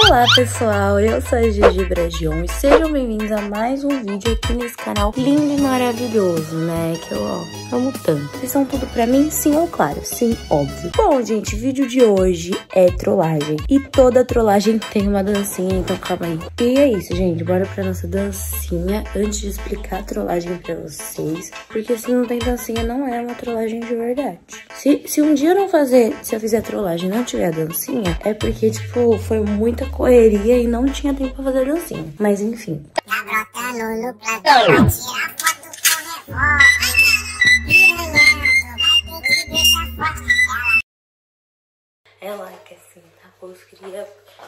Olá pessoal, eu sou a Gigi Bragion e sejam bem-vindos a mais um vídeo aqui nesse canal lindo e maravilhoso, né? Que eu amo tanto. Vocês são tudo pra mim? Sim ou claro? Sim, óbvio. Bom, gente, o vídeo de hoje é trollagem. E toda trollagem tem uma dancinha, então calma aí. E é isso, gente, bora pra nossa dancinha. Antes de explicar a trollagem pra vocês, porque se não tem dancinha, não é uma trollagem de verdade. Se um dia eu não fazer, se eu fizer trollagem e não tiver dancinha, é porque, tipo, foi muita correria e não tinha tempo pra fazer dancinha. Mas enfim. Tá brotando no platô, vai tirar foto com revólver. Vai ter que deixar foto. Ela que assim, tá? Pois queria...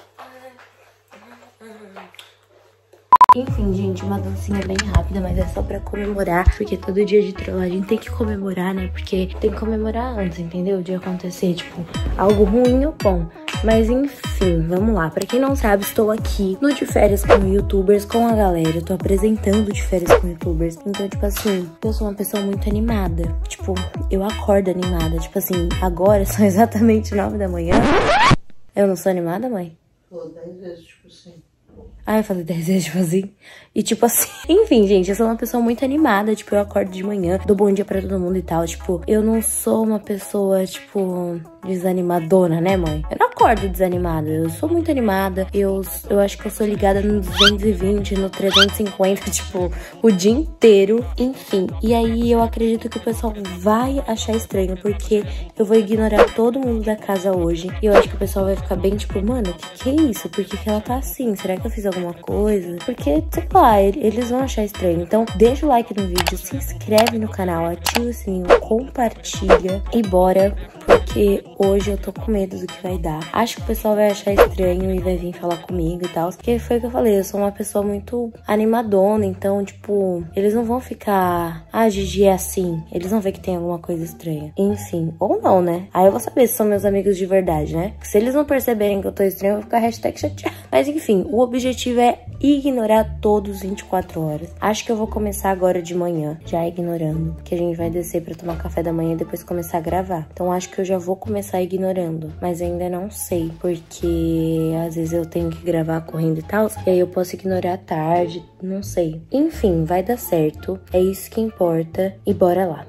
Enfim, gente, uma dancinha bem rápida, mas é só pra comemorar, porque todo dia de trollagem tem que comemorar, né? Porque tem que comemorar antes, entendeu? De acontecer, tipo, algo ruim ou bom. Mas enfim, vamos lá. Pra quem não sabe, estou aqui no De Férias com YouTubers, com a galera. Eu tô apresentando De Férias com YouTubers. Então, tipo assim, eu sou uma pessoa muito animada. Tipo, eu acordo animada. Tipo assim, agora são exatamente 9 da manhã. Eu não sou animada, mãe? Pô, 10 vezes, tipo assim. Ah, eu falei 10 vezes, tipo assim. E tipo assim, enfim, gente, eu sou uma pessoa muito animada. Tipo, eu acordo de manhã, dou bom dia pra todo mundo e tal. Tipo, eu não sou uma pessoa, tipo, desanimadona, né, mãe? Eu não acordo desanimada, eu sou muito animada. Eu acho que eu sou ligada no 220, no 350, tipo, o dia inteiro. Enfim, e aí eu acredito que o pessoal vai achar estranho, porque eu vou ignorar todo mundo da casa hoje. E eu acho que o pessoal vai ficar bem, tipo, mano, que é isso? Por que ela tá assim? Será que eu fiz alguma coisa? Porque, sei lá, eles vão achar estranho. Então, deixa o like no vídeo, se inscreve no canal, ativa o sininho, compartilha e bora, porque hoje eu tô com medo do que vai dar. Acho que o pessoal vai achar estranho e vai vir falar comigo e tal. Porque foi o que eu falei, eu sou uma pessoa muito animadona, então, tipo, eles não vão ficar, ah, Gigi é assim. Eles vão ver que tem alguma coisa estranha. Enfim, ou não, né? Aí eu vou saber se são meus amigos de verdade, né? Porque se eles não perceberem que eu tô estranho, eu vou ficar hashtag chateado. Mas enfim, o objetivo é ignorar todos 24 horas. Acho que eu vou começar agora de manhã, já ignorando. Que a gente vai descer pra tomar café da manhã e depois começar a gravar. Então acho que eu já vou começar ignorando. Mas ainda não sei, porque às vezes eu tenho que gravar correndo e tal. E aí eu posso ignorar à tarde, não sei. Enfim, vai dar certo. É isso que importa. E bora lá.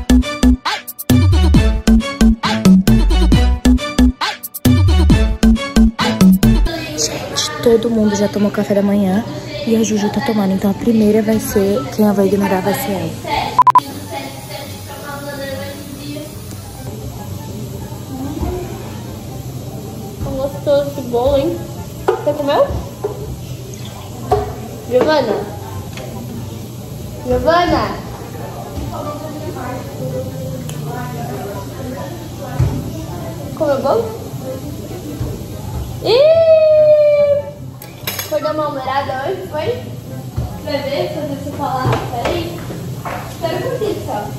Todo mundo já tomou café da manhã e a Juju tá tomando. Então a primeira vai ser, quem eu vou ignorar vai ser ela. Tá gostoso esse bolo, hein? Você comeu? Giovana? Giovana? Comeu o bolo? Foi dar uma humorada hoje, foi? Vai ver, fazer você falar. Peraí. Espera um pouquinho só.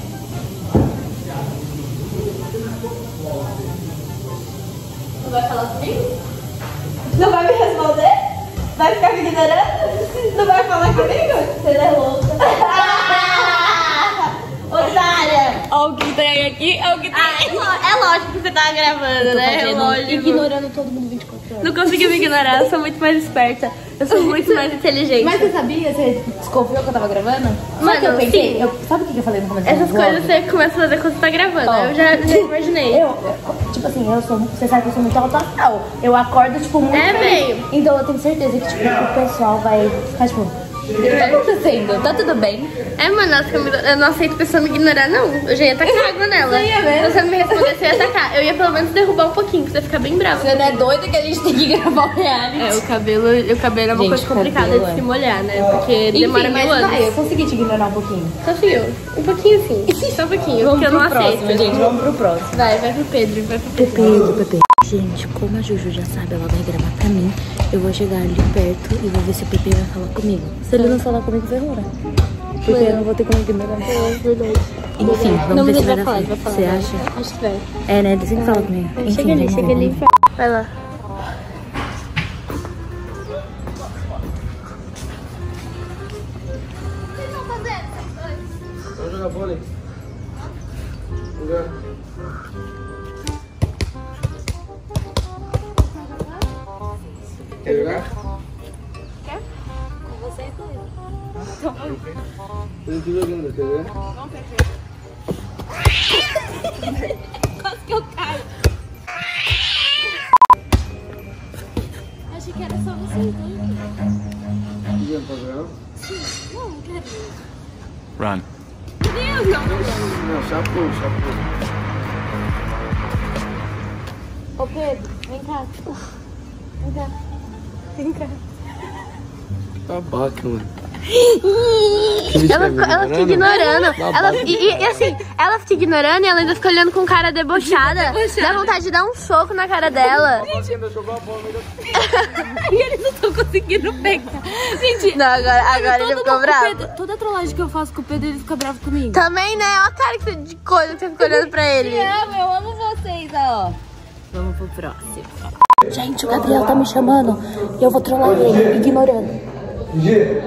Não vai falar comigo? Não vai me responder? Vai ficar me ignorando? Não vai falar comigo? Você é louca. Otária! Olha o que tem aqui, olha o que tem aqui. É lógico que você tava gravando, né? É lógico. Ignorando todo mundo 24 horas. Não conseguiu me ignorar, eu sou muito mais esperta. Eu sou muito mais inteligente. Mas você sabia? Você desconfiou que eu tava gravando? Mano, sabe o que eu pensei? sim. Sabe o que eu falei no começo? Essas coisas você começa a fazer quando você tá gravando. Eu já imaginei. Tipo assim, você sabe que eu sou muito alta astral. Eu acordo, tipo, muito feliz. Meio. Então eu tenho certeza que, tipo, o pessoal vai ficar, tipo, o que tá acontecendo? Tá tudo bem? Mano, eu não aceito pessoa me ignorar, não. Eu já ia tacar água nela. Você ia mesmo? Se você não me respondesse, eu ia tacar. Eu ia pelo menos derrubar um pouquinho, pra você ficar bem brava. Você não é doida que a gente tem que gravar o reality? O cabelo é uma coisa complicada de se molhar, né? Porque demora Enfim, mas mil anos. vai, eu consegui te ignorar um pouquinho. Conseguiu. Um pouquinho sim. Só um pouquinho, Vamos porque eu não pro próximo, aceito. gente. Vamos pro próximo. Vai pro Pedro, vai pro Pedro. Pepe. Gente, como a Juju já sabe, ela vai gravar pra mim. Eu vou chegar ali perto e vou ver se o Pepe vai falar comigo. Se ele não falar comigo, ferrou, né? Porque eu não vou ter como ignorar. É verdade. Enfim, vamos ver se vai dar certo. Você vai. acha? Acho que vai. É, né? Você que fala comigo. Enfim, Chega ali, chega ali. Vai lá. Vamos jogar vôlei. Jogar. Quer jogar? Quer? Com vocês dois. Eu tô jogando, quer ver? Vamos ver. Quase que eu caio. Achei que era só vocês dois. Não pode jogar? Sim, não quero. Run. Meu Deus, Não, chapou. Ô Pedro, vem cá. Vem cá. Babaca, mano. Ela fica ignorando. E assim, ela fica ignorando e ela ainda fica olhando com cara debochada. Dá vontade de dar um soco na cara dela. E eles não estão conseguindo pegar. Gente, não, agora ele ficou bravo. Toda trollagem que eu faço com o Pedro, ele fica bravo comigo. Também, né? Olha a cara de coisa que você fica olhando pra ele. Eu amo vocês, ó. Vamos pro próximo. Gente, o Gabriel tá me chamando e eu vou trollar ele, ignorando. G.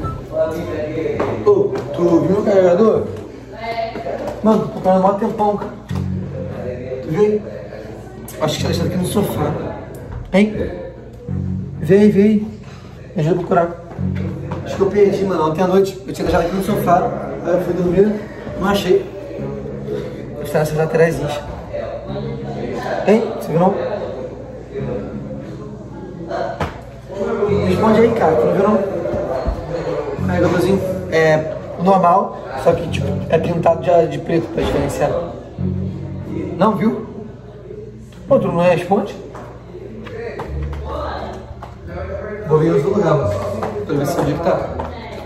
Ô, tu viu o carregador? Mano, tô parando mó tempão, cara. Tu viu? Acho que tinha deixado aqui no sofá. Hein? Vem. Me ajuda a procurar. Acho que eu perdi, mano. Ontem à noite eu tinha deixado aqui no sofá. Aí eu fui dormir, não achei. Deve estar nessas laterais. Hein? Você viu não? Responde aí, cara. Tu não viu não? Carregadorzinho é normal, só que tipo, é pintado de preto pra diferenciar. Não, viu? Pô, tu não responde? Vou ver os lugares, pra ver se onde que tá.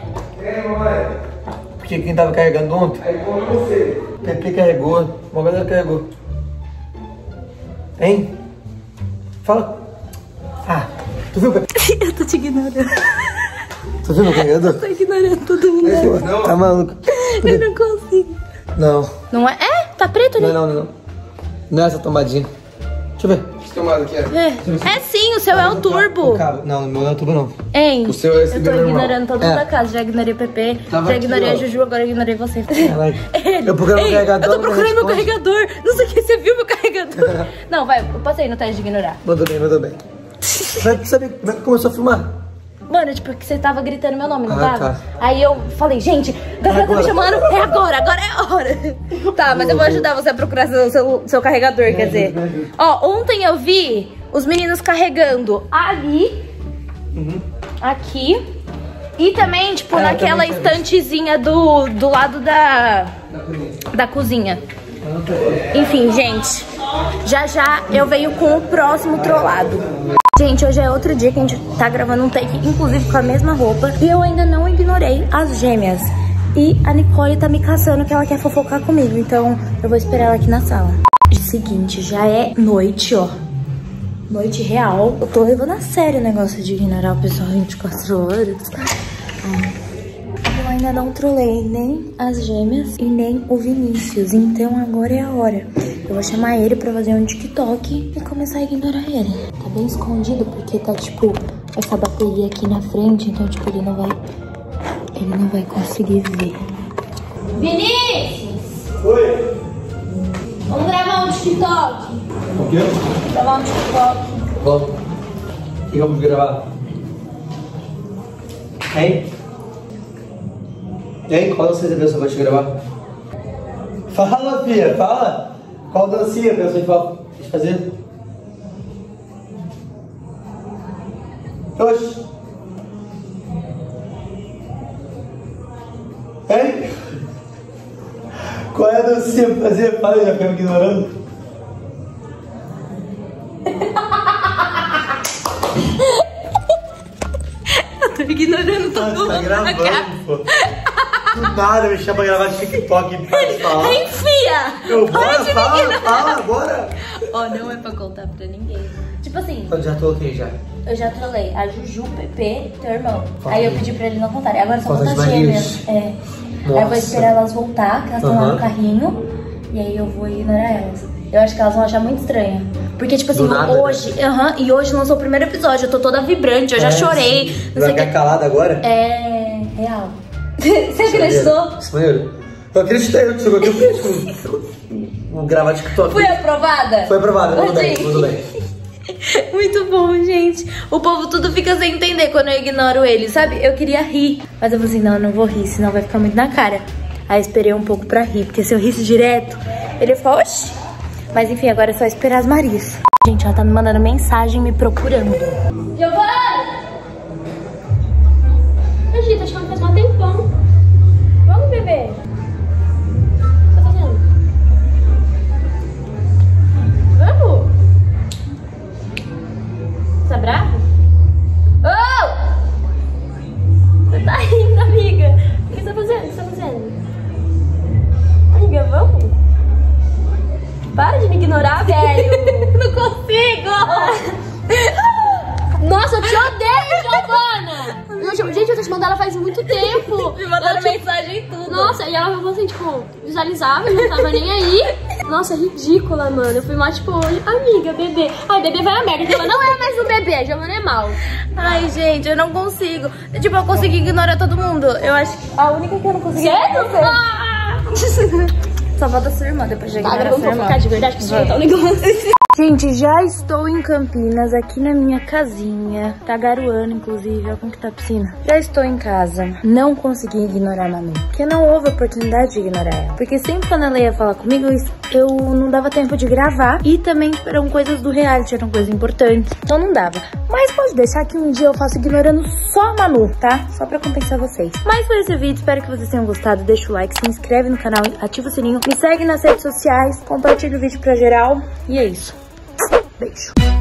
Porque quem tava carregando ontem, o PP carregou, uma galera carregou. Hein? Fala. Ah, tu viu, Pepe? Eu tô te ignorando. Tu viu meu carregador? Eu tô ignorando todo mundo. Tá maluco? Eu não consigo. Não. Não é? É? Tá preto, né? Não. Não é essa tomadinha. Deixa eu ver. Que tomada que é? É sim, o seu é o turbo. Não, o meu não é o turbo não. Hein? O seu é esse eu tô normal. ignorando todo mundo da casa. Já ignorei o PP, Tava já ignorei aqui, a Juju, agora eu ignorei você. Eu procurando o carregador. Eu tô procurando meu carregador. Não sei o que, você viu meu carregador? Não, vai, eu passei no teste de ignorar. Mandou bem. Sabe como é que começou a filmar? Mano, tipo, que você tava gritando meu nome, não tava? Tá. Aí eu falei, gente, Gabriel tá me chamando, é agora é a hora. Tá, mas eu vou ajudar você a procurar seu carregador, quer dizer. Ó, ontem eu vi os meninos carregando ali, aqui, e também, tipo, naquela estantezinha do lado da cozinha. Enfim, gente, já eu venho com o próximo trollado. Gente, hoje é outro dia que a gente tá gravando um take, inclusive com a mesma roupa. E eu ainda não ignorei as gêmeas. E a Nicole tá me caçando que ela quer fofocar comigo. Então eu vou esperar ela aqui na sala. Seguinte, já é noite, ó. Noite real. Eu tô levando a sério o negócio de ignorar o pessoal 24 horas. Eu ainda não trolei nem as gêmeas e nem o Vinícius. Então agora é a hora. Eu vou chamar ele pra fazer um TikTok e começar a ignorar ele. Tá bem escondido porque tá, tipo, essa bateria aqui na frente. Então, tipo, ele não vai conseguir ver. Vinícius! Oi! Vamos gravar um TikTok. O quê? Gravar um TikTok. Vamos. O que vamos gravar? Hein? Qual dancinha você pensou pra te gravar? Fala, filha, fala! Qual dancinha pensou em fazer? Oxi! Hein? Qual é a dancinha pra fazer? Fala, já ficou me ignorando? Eu tô ignorando todo mundo. Tá gravando, pô. Do nada me chama pra gravar TikTok e para de falar. Enfia! Fala, bora! Ó, não é pra contar pra ninguém. Tipo assim, Eu já tô ok já. eu já trolei a Juju, o Pepe, teu irmão. Aí eu pedi pra ele não contarem. Agora só Conta conta as as gêmeas. Marias. É. Aí eu vou Nossa. esperar elas voltar, que elas estão lá no carrinho. E aí eu vou ignorar elas. Eu acho que elas vão achar muito estranha. Porque, tipo assim, Do nada, hoje... e hoje lançou o primeiro episódio. Eu tô toda vibrante, eu já chorei. Não sei Vai o que. ficar calada agora? É... real. Você acreditou? Isso maneiro. Eu acreditei, eu chegou aqui, eu vou gravar TikTok. Fui aprovada? Foi aprovado, mandou bem, Sim. mandou bem. Muito bom, gente. O povo tudo fica sem entender quando eu ignoro ele, sabe? Eu queria rir, mas eu falei assim, não, eu não vou rir, senão vai ficar muito na cara. Aí esperei um pouco pra rir, porque se eu risse direto, ele ia falar, oxi. Mas enfim, agora é só esperar as Marias. Gente, ela tá me mandando mensagem, me procurando. Giovana! A gente tá chamando faz um tempão. Vamos, bebê. O que você tá fazendo? Vamos? Você tá brava? Oh! Você tá rindo, amiga. O que você tá fazendo? O que você tá fazendo? Amiga, vamos? Para de me ignorar, velho. Não consigo! Nossa, eu te odeio, Giovana! Gente, eu tô te mandando ela faz muito tempo. Me mandaram mensagem e tudo. Nossa, e ela falou assim, tipo, visualizava, não tava nem aí. Nossa, ridícula, mano. Eu fui mais, tipo, amiga, bebê. Ai, bebê vai a merda. Giovana não é mais um bebê, a Giovana é mal. Ai, gente, eu não consigo. Tipo, eu consegui ignorar todo mundo. Eu acho que a única que eu não consegui... Sério? Só falta sua irmã, depois de ignorar Agora sua vamos irmã. focar de verdade, que isso tá um negócio. Gente, já estou em Campinas, aqui na minha casinha. Tá garoando, inclusive, olha como que tá a piscina. Já estou em casa. Não consegui ignorar a Manu, porque não houve oportunidade de ignorar ela. Porque sempre quando ela ia falar comigo, eu não dava tempo de gravar. E também eram coisas do reality, eram coisas importantes. Então não dava. Mas pode deixar que um dia eu faço ignorando só a Manu, tá? Só pra compensar vocês. Mas foi esse vídeo, espero que vocês tenham gostado. Deixa o like, se inscreve no canal, ativa o sininho. Me segue nas redes sociais, compartilha o vídeo pra geral. E é isso. Beijo.